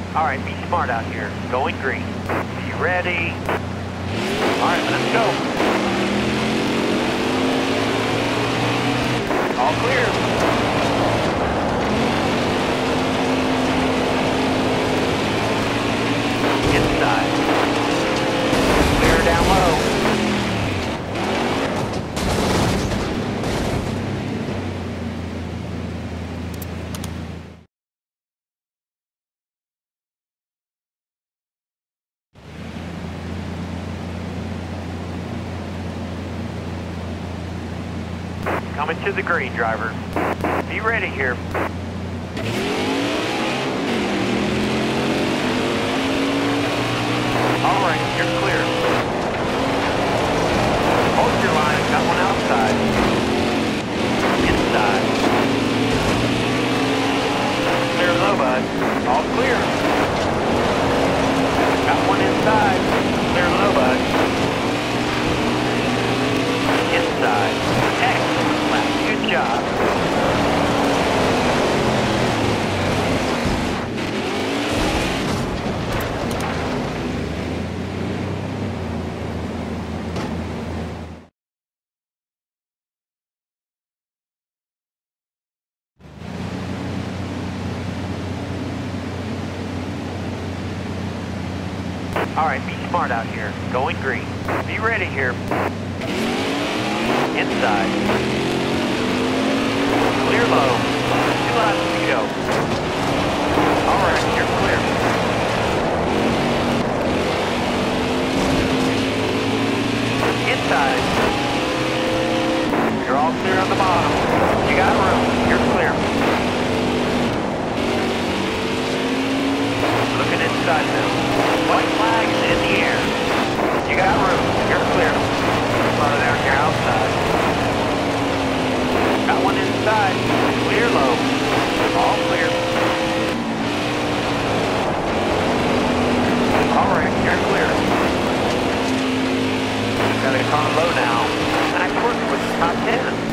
All right, be smart out here. Going green. Be ready. All right, let's go. All clear. Inside. Clear down low. Coming to the green, driver. Be ready here. All right, you're clear. Hold your line, got one outside. Inside. Clear low, bud. All clear. Got one inside. Clear low, bud. Inside. Excellent lap. Good job. All right, be smart out here. Going green. Be ready here. Inside. Clear low. 2 laps to go. All right, you're clear. Inside. You're all clear on the bottom. You got room. You're clear. Looking inside now. White flag is in the air. You got room. You're clear. Slow down here outside. Got one inside. Clear low. All clear. All right, you're clear. Got a car low now. Nice work with the top 10.